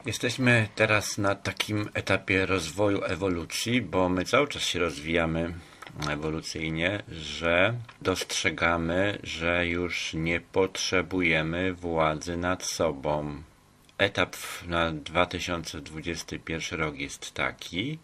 Jesteśmy teraz na takim etapie rozwoju ewolucji, bo my cały czas się rozwijamy ewolucyjnie, że dostrzegamy, że już nie potrzebujemy władzy nad sobą. Etap na 2021 rok jest taki,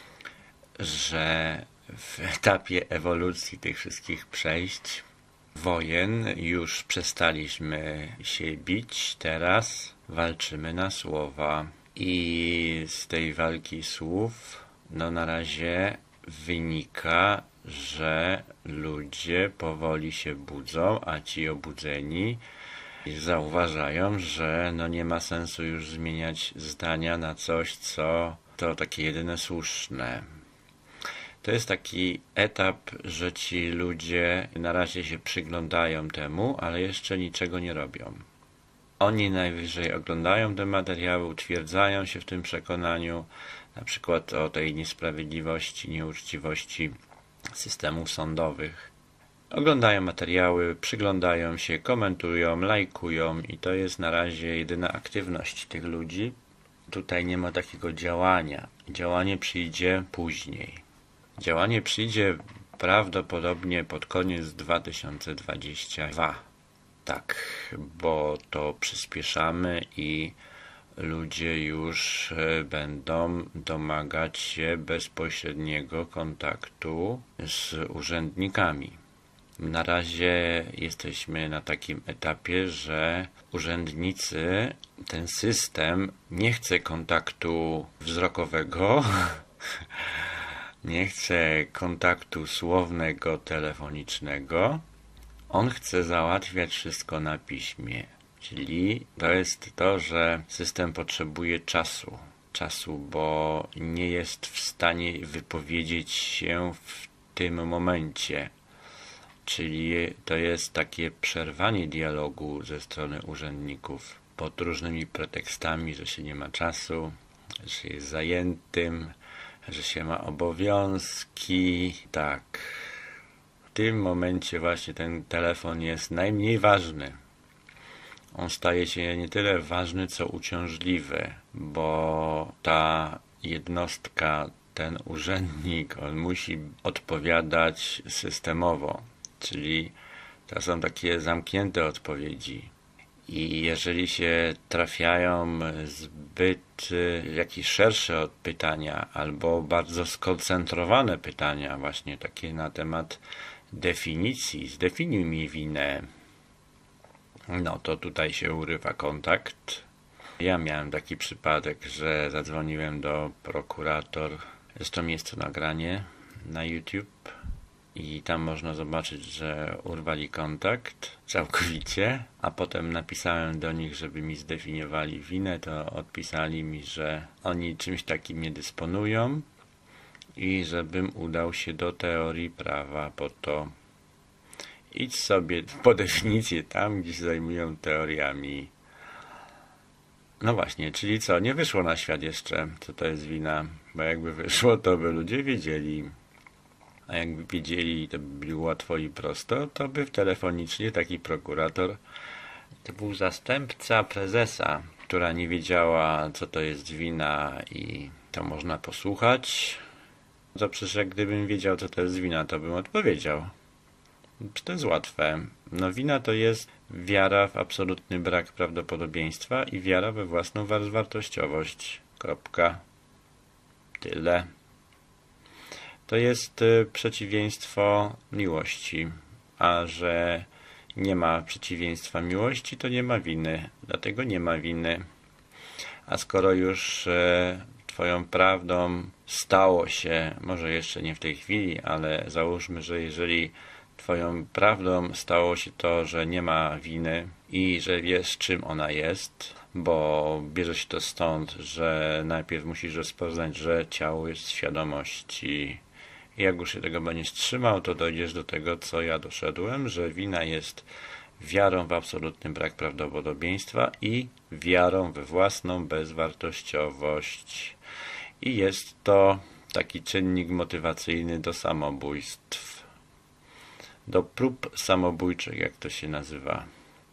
że w etapie ewolucji tych wszystkich przejść, wojen, już przestaliśmy się bić, teraz walczymy na słowa. I z tej walki słów, na razie wynika, że ludzie powoli się budzą, a ci obudzeni zauważają, że nie ma sensu już zmieniać zdania na coś, co to takie jedyne słuszne. To jest taki etap, że ci ludzie na razie się przyglądają temu, ale jeszcze niczego nie robią. Oni najwyżej oglądają te materiały, utwierdzają się w tym przekonaniu, na przykład o tej niesprawiedliwości, nieuczciwości systemów sądowych. Oglądają materiały, przyglądają się, komentują, lajkują i to jest na razie jedyna aktywność tych ludzi. Tutaj nie ma takiego działania. Działanie przyjdzie później. Działanie przyjdzie prawdopodobnie pod koniec 2022. Tak, bo to przyspieszamy i ludzie już będą domagać się bezpośredniego kontaktu z urzędnikami. Na razie jesteśmy na takim etapie, że urzędnicy, ten system nie chce kontaktu wzrokowego, nie chce kontaktu słownego, telefonicznego. On chce załatwiać wszystko na piśmie. Czyli to jest to, że system potrzebuje czasu, bo nie jest w stanie wypowiedzieć się w tym momencie. Czyli to jest takie przerwanie dialogu ze strony urzędników pod różnymi pretekstami, że się nie ma czasu, że się jest zajętym, że się ma obowiązki. Tak. W tym momencie właśnie ten telefon jest najmniej ważny. On staje się nie tyle ważny, co uciążliwy, bo ta jednostka, ten urzędnik, on musi odpowiadać systemowo, czyli to są takie zamknięte odpowiedzi. I jeżeli się trafiają zbyt jakieś szersze pytania albo bardzo skoncentrowane pytania, właśnie takie na temat definicji, zdefiniuj mi winę, to tutaj się urywa kontakt. Ja miałem taki przypadek, że zadzwoniłem do prokurator, zresztą jest to nagranie na YouTube i tam można zobaczyć, że urwali kontakt całkowicie, a potem napisałem do nich, żeby mi zdefiniowali winę, to odpisali mi, że oni czymś takim nie dysponują i żebym udał się do teorii prawa, po to idź sobie po definicję tam, gdzie się zajmują teoriami. No właśnie, czyli co? Nie wyszło na świat jeszcze, co to jest wina, bo jakby wyszło, to by ludzie wiedzieli. A jakby wiedzieli, to by było łatwo i prosto, to by telefonicznie taki prokurator, to był zastępca prezesa, która nie wiedziała, co to jest wina i to można posłuchać. To przecież jak gdybym wiedział, co to jest wina, to bym odpowiedział. To jest łatwe. Wina to jest wiara w absolutny brak prawdopodobieństwa i wiara we własną wartościowość. Kropka. Tyle. To jest przeciwieństwo miłości, a że nie ma przeciwieństwa miłości, to nie ma winy, dlatego nie ma winy. A skoro już twoją prawdą stało się, może jeszcze nie w tej chwili, ale załóżmy, że jeżeli twoją prawdą stało się to, że nie ma winy i że wiesz, czym ona jest, bo bierze się to stąd, że najpierw musisz rozpoznać, że ciało jest świadomości. I jak już się tego będziesz trzymał, to dojdziesz do tego, co ja doszedłem, że wina jest wiarą w absolutny brak prawdopodobieństwa i wiarą we własną bezwartościowość. I jest to taki czynnik motywacyjny do samobójstw, do prób samobójczych, jak to się nazywa.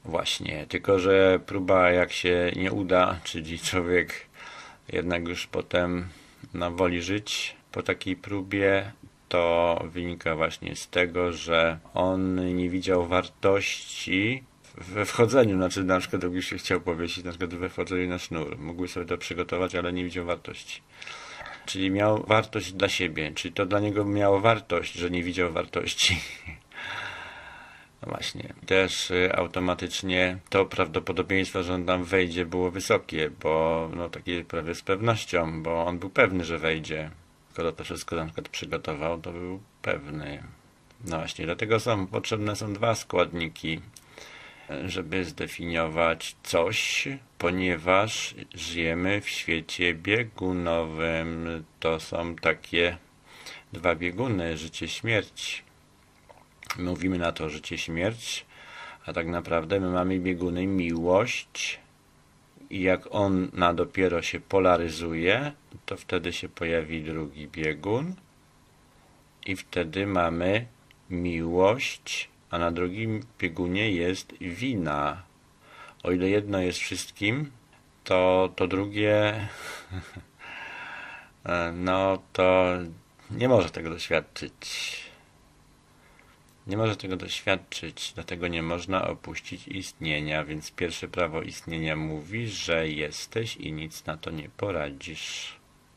Właśnie, tylko że próba jak się nie uda, czyli człowiek jednak już potem woli żyć po takiej próbie, to wynika właśnie z tego, że on nie widział wartości we wchodzeniu, znaczy na przykład jakby się chciał powiesić, na przykład we wchodzeniu na sznur. Mógłby sobie to przygotować, ale nie widział wartości. Czyli miał wartość dla siebie, czyli to dla niego miało wartość, że nie widział wartości. No właśnie. Też automatycznie to prawdopodobieństwo, że on tam wejdzie, było wysokie, bo no takie prawie z pewnością, bo on był pewny, że wejdzie. Skoro to wszystko na przykład przygotował, to był pewny. No właśnie, dlatego potrzebne są dwa składniki, żeby zdefiniować coś, ponieważ żyjemy w świecie biegunowym. To są takie dwa bieguny, życie-śmierć. Mówimy na to życie-śmierć, a tak naprawdę my mamy bieguny miłość i jak ona dopiero się polaryzuje, to wtedy się pojawi drugi biegun i wtedy mamy miłość, a na drugim biegunie jest wina. O ile jedno jest wszystkim, to drugie no to nie może tego doświadczyć. Nie może tego doświadczyć, dlatego nie można opuścić istnienia, więc pierwsze prawo istnienia mówi, że jesteś i nic na to nie poradzisz.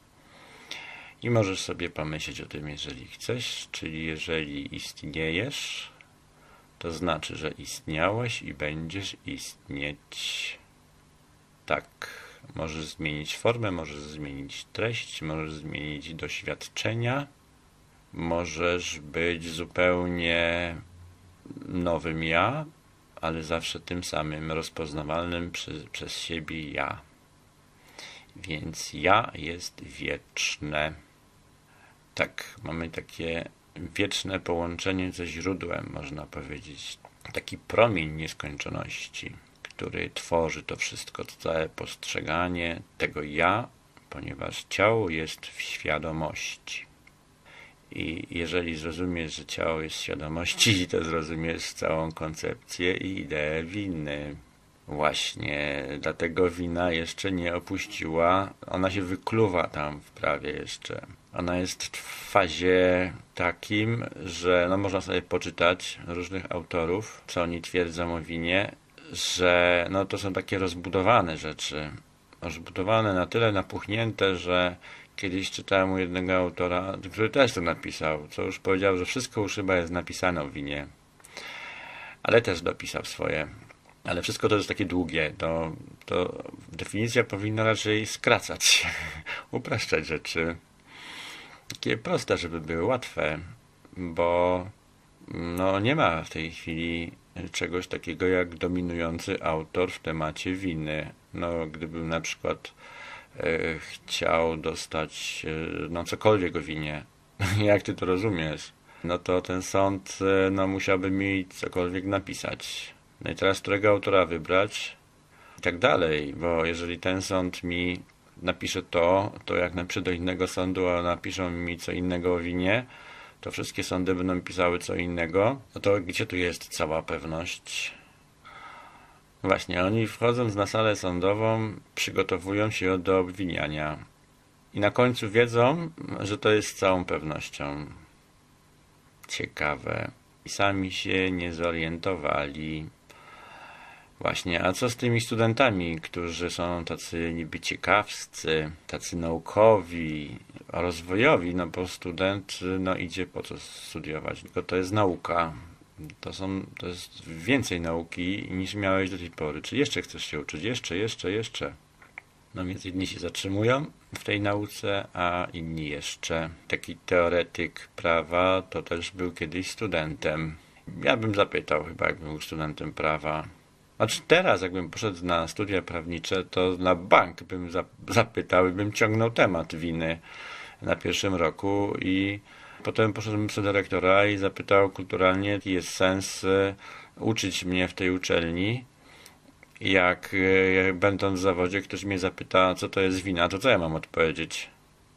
I możesz sobie pomyśleć o tym, jeżeli chcesz, czyli jeżeli istniejesz, to znaczy, że istniałeś i będziesz istnieć. Tak, możesz zmienić formę, możesz zmienić treść, możesz zmienić doświadczenia, możesz być zupełnie nowym ja, ale zawsze tym samym, rozpoznawalnym przez siebie ja. Więc ja jest wieczne. Tak, mamy takie wieczne połączenie ze źródłem, można powiedzieć. Taki promień nieskończoności, który tworzy to wszystko, to całe postrzeganie tego ja, ponieważ ciało jest w świadomości. I jeżeli zrozumiesz, że ciało jest w świadomości, to zrozumiesz całą koncepcję i ideę winy. Właśnie, dlatego wina jeszcze nie opuściła, ona się wykluwa tam w prawie jeszcze. Ona jest w fazie takim, że no można sobie poczytać różnych autorów, co oni twierdzą o winie, że no to są takie rozbudowane rzeczy. Rozbudowane na tyle napuchnięte, że kiedyś czytałem u jednego autora, który też to napisał, co już powiedział, że wszystko już chyba jest napisane o winie. Ale też dopisał swoje. Ale wszystko to jest takie długie. To definicja powinna raczej skracać, upraszczać rzeczy. Takie proste, żeby były łatwe, bo no nie ma w tej chwili czegoś takiego jak dominujący autor w temacie winy. No, gdybym na przykład chciał dostać no cokolwiek o winie, jak ty to rozumiesz, no to ten sąd no musiałby mi cokolwiek napisać. No i teraz którego autora wybrać i tak dalej, bo jeżeli ten sąd mi napisze to jak napiszę do innego sądu, a napiszą mi co innego o winie, to wszystkie sądy będą pisały co innego, no to gdzie tu jest cała pewność? Właśnie, oni wchodząc na salę sądową przygotowują się do obwiniania i na końcu wiedzą, że to jest z całą pewnością. Ciekawe. I sami się nie zorientowali. Właśnie, a co z tymi studentami, którzy są tacy niby ciekawscy, tacy naukowi, rozwojowi, no bo student no idzie po co studiować, tylko to jest nauka. To jest więcej nauki niż miałeś do tej pory. Czy jeszcze chcesz się uczyć? Jeszcze. No więc jedni się zatrzymują w tej nauce, a inni jeszcze. Taki teoretyk prawa to też był kiedyś studentem. Ja bym zapytał chyba, jakbym był studentem prawa. Znaczy teraz, jakbym poszedł na studia prawnicze, to na bank bym zapytał i bym ciągnął temat winy na pierwszym roku i potem poszedłem do dyrektora i zapytał kulturalnie, jaki jest sens uczyć mnie w tej uczelni. Jak będąc w zawodzie, ktoś mnie zapyta, co to jest wina, to co ja mam odpowiedzieć?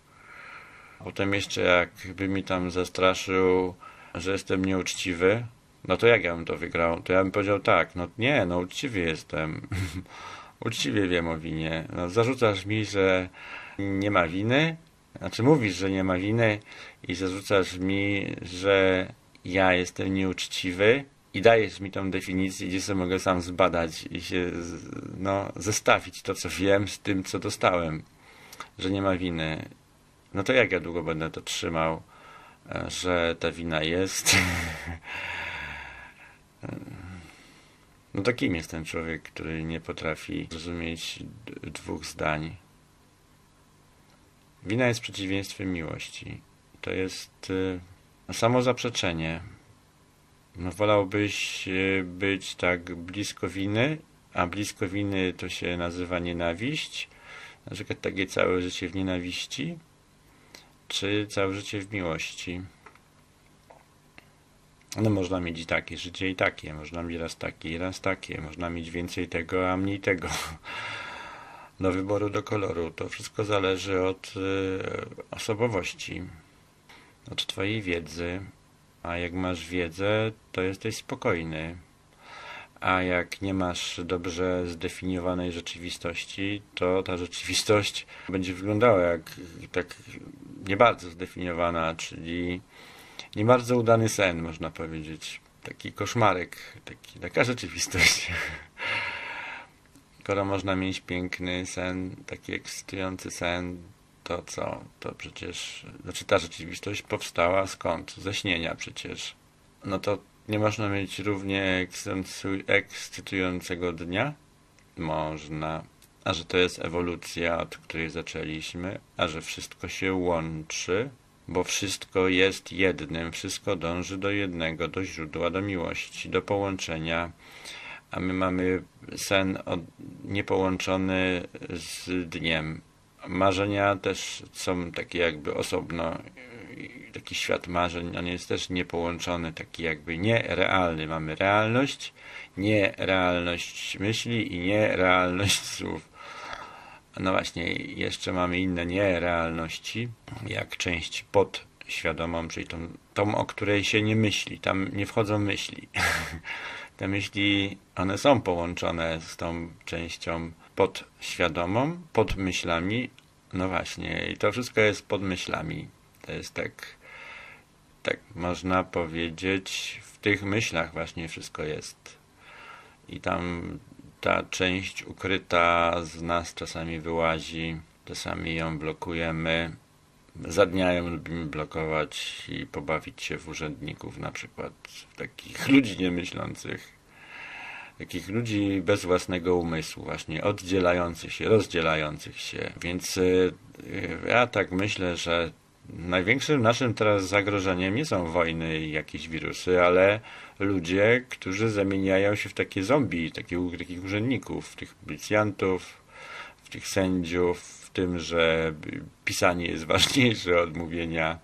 Potem jeszcze jakby mi tam zastraszył, że jestem nieuczciwy, No to jak ja bym to wygrał? To ja bym powiedział tak, no nie, no uczciwy jestem. Uczciwie wiem o winie. No, zarzucasz mi, że nie ma winy, znaczy mówisz, że nie ma winy i zarzucasz mi, że ja jestem nieuczciwy i dajesz mi tą definicję, gdzie sobie mogę sam zbadać i się zestawić to, co wiem z tym, co dostałem, że nie ma winy. No to jak ja długo będę to trzymał, że ta wina jest? No to kim jest ten człowiek, który nie potrafi zrozumieć dwóch zdań? Wina jest przeciwieństwem miłości. To jest samo zaprzeczenie. No, wolałbyś być tak blisko winy, a blisko winy to się nazywa nienawiść? Na przykład takie całe życie w nienawiści? Czy całe życie w miłości? No można mieć i takie życie, i takie. Można mieć raz takie, i raz takie. Można mieć więcej tego, a mniej tego. Do wyboru, do koloru. To wszystko zależy od osobowości, od twojej wiedzy. A jak masz wiedzę, to jesteś spokojny. A jak nie masz dobrze zdefiniowanej rzeczywistości, to ta rzeczywistość będzie wyglądała jak tak nie bardzo zdefiniowana, czyli nie bardzo udany sen, można powiedzieć. Taki koszmarek, taka rzeczywistość. Skoro można mieć piękny sen, taki ekscytujący sen, to co? To przecież, znaczy ta rzeczywistość powstała skąd? Ze śnienia przecież. No to nie można mieć równie ekscytującego dnia? Można. A że to jest ewolucja, od której zaczęliśmy, a że wszystko się łączy, bo wszystko jest jednym, wszystko dąży do jednego, do źródła, do miłości, do połączenia, a my mamy sen niepołączony z dniem. Marzenia też są takie jakby osobno, taki świat marzeń, on jest też niepołączony, taki jakby nierealny. Mamy realność, nierealność myśli i nierealność słów. No właśnie, jeszcze mamy inne nierealności, jak część podświadomą, czyli tą, o której się nie myśli, tam nie wchodzą myśli. Te myśli, one są połączone z tą częścią podświadomą, pod myślami. No właśnie, i to wszystko jest pod myślami. To jest tak można powiedzieć, w tych myślach właśnie wszystko jest. I tam ta część ukryta z nas czasami wyłazi, czasami ją blokujemy. Za dnia ją lubimy blokować i pobawić się w urzędników, na przykład takich ludzi niemyślących, takich ludzi bez własnego umysłu, właśnie oddzielających się, rozdzielających się. Więc ja tak myślę, że największym naszym teraz zagrożeniem nie są wojny i jakieś wirusy, ale ludzie, którzy zamieniają się w takie zombie, takich urzędników, w tych policjantów, w tych sędziów, w tym, że pisanie jest ważniejsze od mówienia.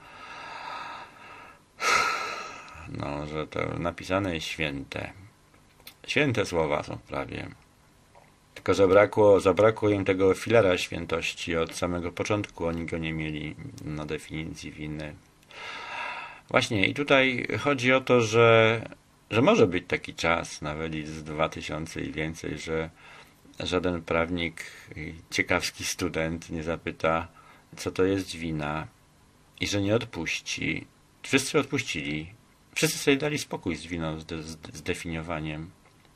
No, że to napisane jest święte. Święte słowa są prawie. Tylko zabrakło im tego filera świętości od samego początku. Oni go nie mieli na definicji winy. Właśnie i tutaj chodzi o to, że może być taki czas, nawet i z 2000 i więcej, że żaden prawnik, ciekawski student nie zapyta, co to jest wina i że nie odpuści. Wszyscy odpuścili. Wszyscy sobie dali spokój z winą, z definiowaniem.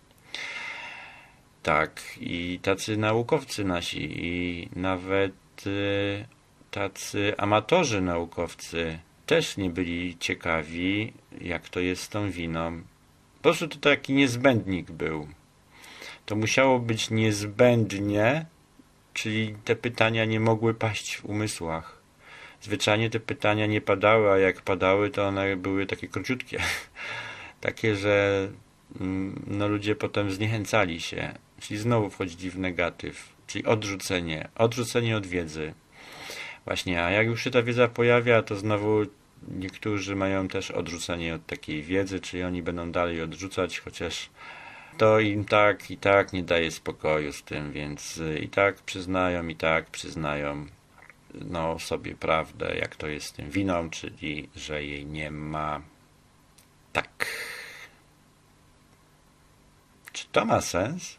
Tak, i tacy naukowcy nasi, i nawet tacy amatorzy naukowcy też nie byli ciekawi, jak to jest z tą winą. Po prostu to taki niezbędnik był. To musiało być niezbędnie, czyli te pytania nie mogły paść w umysłach. Zwyczajnie te pytania nie padały, a jak padały, to one były takie króciutkie. Takie, że ludzie potem zniechęcali się, czyli znowu wchodzili w negatyw, czyli odrzucenie od wiedzy. Właśnie, a jak już się ta wiedza pojawia, to znowu niektórzy mają też odrzucenie od takiej wiedzy, czyli oni będą dalej odrzucać, chociaż to im tak i tak nie daje spokoju z tym, więc i tak przyznają sobie prawdę, jak to jest z tym winą, czyli że jej nie ma. Tak. To ma sens?